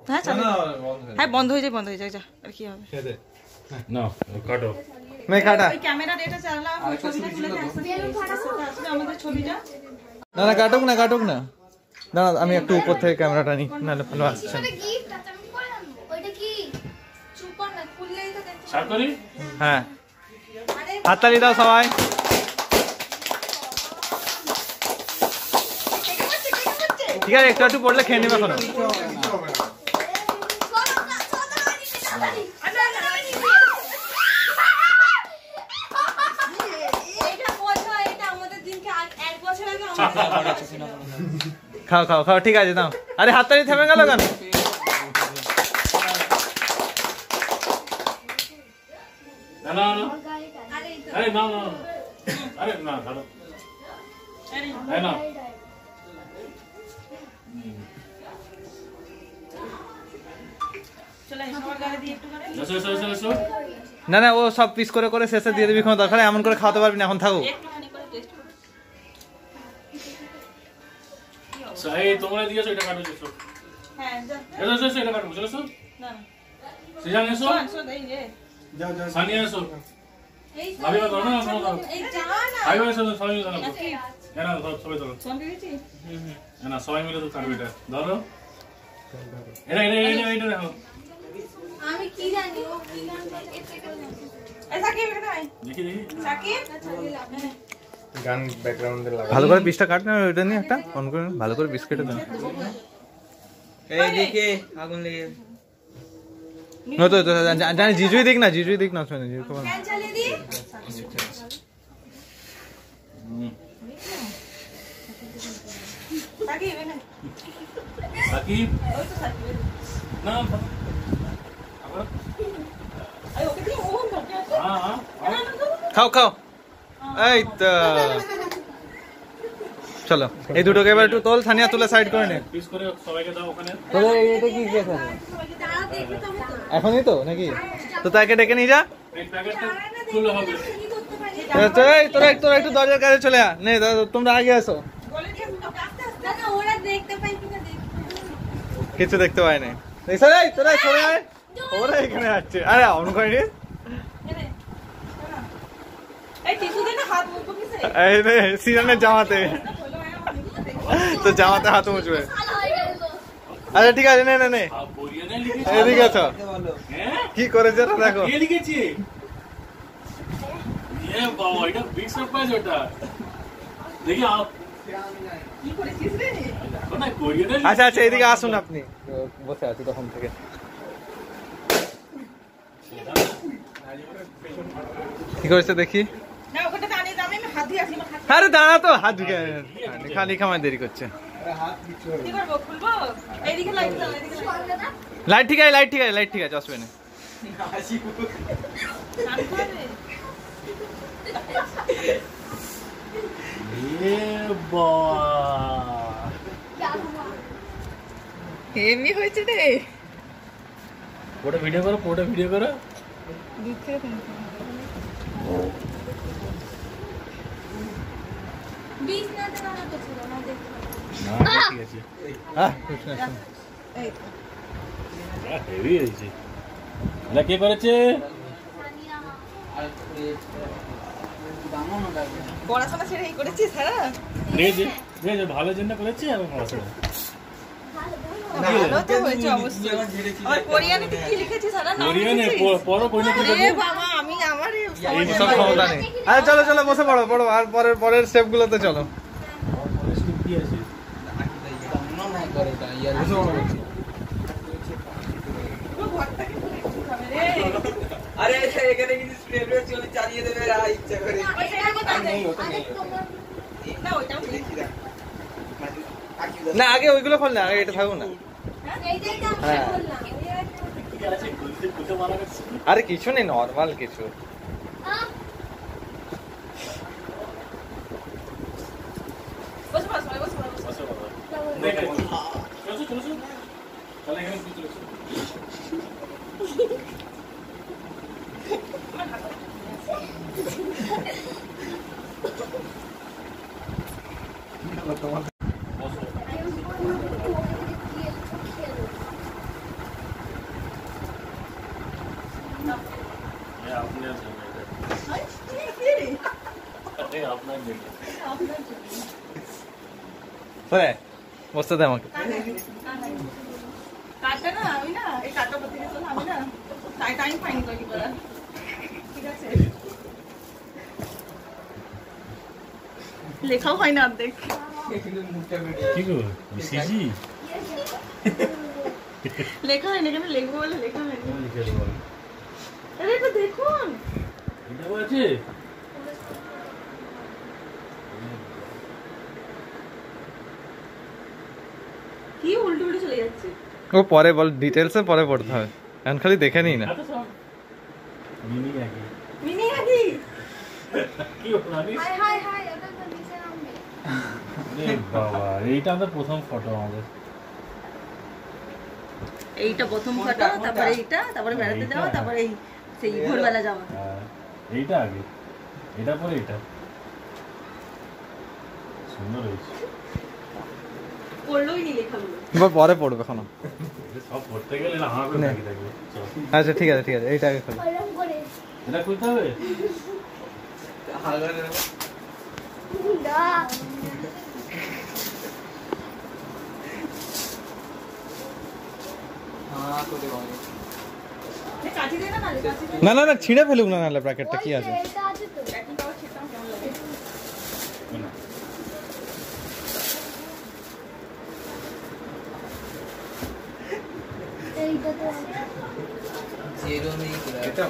হ্যাঁ চালু হ্যাঁ বন্ধ হয়ে যায় যা আর কি হবে না কাটো मैं काटा ওই ক্যামেরার এটা চালাও ছবিটা তুলে আসলে আমাদের ছবিটা না না কাটুক না না না আমি একটু উপর থেকে ক্যামেরাটা নিই নাহলে ভালো আসছে ওটা গিফট আছে আমি করে আনবো ওইটা কি চুপ কর না খুললেই তো দেখতে স্টার্ট করি হ্যাঁ হাততালি দাও সবাই ঠিক আছে একটু একটু পড়লে খেয়ে নেবে এখন খাও খাও খাও ঠিক আছে দাও আরে হাততালি থেমে গেল কেন না না না আরে না না আরে না ধরো আরে না চলে সবার গালে দিয়ে একটু করে এসো না না ও সব পিস করে করে শেষে দিয়ে দিবি কোনো দরকার নেই, এমন করে খাওয়াতে পারবি না এখন থাকো একটুখানি করে টেস্ট করো সাই তোমরা দিয়েছো এটা কাটো এসো হ্যাঁ যা এসো এটা কাটো চলো এসো না সিজান এসো শোন এই রে যাও যাও সানিয়া এসো এই ভাবি বা ধরো না ধরো এই যা না ভাই ভাই এসো সবাই মিলে ধরো না সবাই ধরো ফোন দিয়েছি না সবাই মিলে তো কাটবে এটা ধরো এটা দেখো আমি কি জানি ও কি জানবে এটা করে এই সাকিব এখানে আয় দেখি সাকিব গান ব্যাকগ্রাউন্ডে লাগা ভালো করে পিসটা কাট না ওইটা নিয়ে একটা অন করে ভালো করে বিস্কিটে দাও এইদিকে আগুন লেগে নয়তো জানি জিজুই দিক না শুনে জিজু তো ফ্যান চালিয়ে দি সাকিব এখানে সাকিব ওই তো সাকিব না আবার আরে ওকে দিয়ে ওন ধরতে আছে হ্যাঁ খাও খাও এই তো চলো এই দুটোকে এবার একটু তোল সানিয়া তুলে সাইড করে নে পিস করে সবাইকে দাও ওখানে তোদের এটা কি আছে দাঁড়াও দেখবি তো আমি তো এখনই তো নাকি তো তাকে ডেকে নিয়ে যা এই প্যাকেটটা খুললে হবে কি করতে পারি তোরা একটু দরজার কাছে চলে আ নে তোমরা আগে আসো বলে দিয়ে আস্তে আস্তে না ওরা দেখতে পাই কিনা দেখতে কিছু দেখতে পাই না তোরা সরে আয় ওরা এখানে আসছে আরে অন করে নি এনে এই টিস্যু দে না হাত মুখো কিসে এই রে সিজনের জামাতে তো জামাতে হাত মুছবে ভালো হয়ে গেল আচ্ছা ঠিক আছে নে বলিয়ে লিখেছি এদিকে আছো হ্যাঁ কি করেছে না দেখো কে লিখেছি ये बाबा এটা বিগ সারপ্রাইজ ওটা দেখি আপ কি করেছিস রে না কোরিয়ানে আচ্ছা এদিকে আসুন আপনি বসে আছি তখন থেকে কি করেছে দেখি না ওখানে দাঁড়িয়ে দাঁড়িয়ে আমি হাত দিয়ে আসি আমার হাত আরে দাঁড়া তো হাত ঢুকে খালি খামায় দেরি করছে কি করবো খুলবো এইদিকে লাইট দাও এইদিকে লাইট ঠিক আছে আসবে না এ বাবা এমনি হয়েছে রে পুরো ভিডিও করো দুঃখের বিষ না দেওয়া তো ছিল না দেখতে না ঠিক আছে এই হেভি হয়েছে এটা কে করেছে পড়াশোনা ছেড়ে এই করেছিস হ্যাঁ রে ভালো জন্য করেছে আর পড়াশোনা ভালো তো হয়েছে অবশ্যই আর কোরিয়ানে তুই কি লিখেছিস সারা নাম কোরিয়ানে পড়ো কোরিয়ানে কি রে বাবা আমি আমার এই সব ক্ষমতা নেই আরে চলো বসে পড়ো আর পরের স্টেপ গুলোতে চলো কি আছে আরে এখানে কিন্তু স্প্রে চলে চালিয়ে দেবে ইচ্ছা করে না ওইটাও না আগে ওইগুলো খোল না আগে এটা থাকুক না এইটাই তো আমি হ্যাঁ। বললাম কি আছে কুলতে মারা গেছে আরে কিছু নেই নরমাল কিছু বস বসো বাবা দেখো চলো তাহলে এখানে কি চলছে আপনার জন্য। সরে বসতে দে আমাকে। কার্ডটা না আমি না এই কার্ডটা করতে গেছিলাম আমি না টাইম পাইনি তৈরি করা ঠিক আছে লেখাও হয় না অর্ধেক কি গো সিজি লেখা হয় না কেন লিখবো বলে লেখা হয় না লিখে দেবো আরে তো দেখুন এটাও আছে কি উল্টো উল্টো চলে যাচ্ছে ও পরে বল, ডিটেলসে পরে পড়তে হবে, এখন খালি দেখে নিই না। এত সব মিনি আগে মিনি আদি কি হলো আমি হাই হাই হাই ওটা তো নিচে নামবে রে বাবা এইটা আমাদের প্রথম ফটো আমাদের এইটা প্রথম ফটো তারপরে এইটা তারপরে বেড়াতে যাওয়া তারপরে এই সেই ভোরবেলা যাওয়া হ্যাঁ, এইটা আগে এটা পরে এটা সুন্দর হয়েছে পড়লোই নি লেখাগুলো এবার পরে পড়বে এখনো। এটা সব পড়তে গেলে না আমার নে। বাকি থাকবে চল। আচ্ছা ঠিক আছে ঠিক আছে, এইটা আগে খোলো। ওরকম করে এটা খুলতে হবে না কাটি দে না কাটি দে না না না ছিঁড়ে ফেলুক না, নাহলে ব্র্যাকেটটা কি আছে। এটা আছে তো এখন তো খেতাম কেমন লাগে না। এইটা তো আছে এটা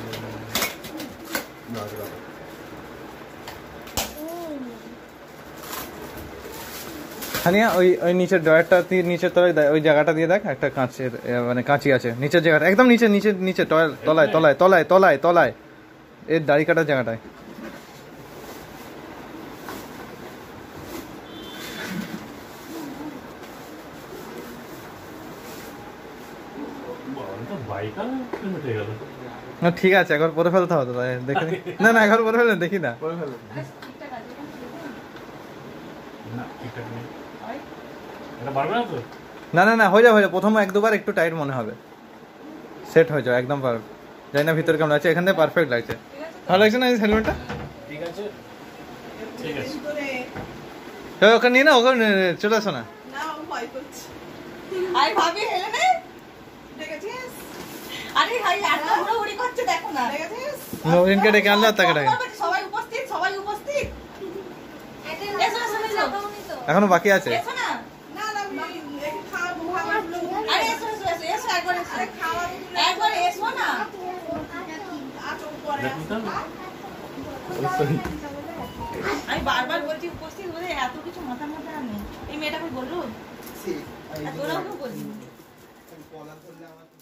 হানিয়া ওই ওই নিচের ড্রয়ারটা দিয়ে নিচের তলায় ওই জায়গাটা দিয়ে দেখ, একটা কাঁচের মানে কাঁচি আছে নিচের জায়গাটা, একদম নিচে নিচে নিচে তলায় তলায় তলায় তলায় তলায় এর দাড়ি কাটার জায়গাটায়। বাবা, এটা বাইক আর উঠে গেল না ঠিক আছে, একবার পরে ফেলতে হবে তো, তাই দেখে নি। না না একবার পরে ফেলে দেখি না। না ঠিকঠাক নেই এটা পারবে না তো না না না হয়ে যাবে হয়ে যাবে, প্রথম এক দুবার একটু টাইট মনে হবে, সেট হয়ে যাবে একদম পারফেক্ট। জানি না ভিতরে কেমন আছে, এখান থেকে পারফেক্ট লাগছে। ভালো লাগছে না এই হেলমেটটা? ঠিক আছে ঠিক আছে চলো ওখানে নিয়ে না, ওখানে চলে আসো না। না ও ভয় করছে আই ভাবি হেলে নে দেখেছিস আরে হাই এত উড়ি করছে দেখো না দেখেছিস নবীনকে ডেকে আনলে আর তাকে ডাকে। সবাই উপস্থিত সবাই উপস্থিত এসো এসো এসো এখনো বাকি আছে। এসো না না না একটু খাওয়াবো আরে এসো এসো এসো এসো একবার এসো আরে খাওয়াবো একবার এসো না এটা খুলতে হবে আমি বারবার বলছি উপস্থিত বলে এত কিছু মাথার মধ্যে আর নেই এই মেয়েটাকে বললো তোরাও বললি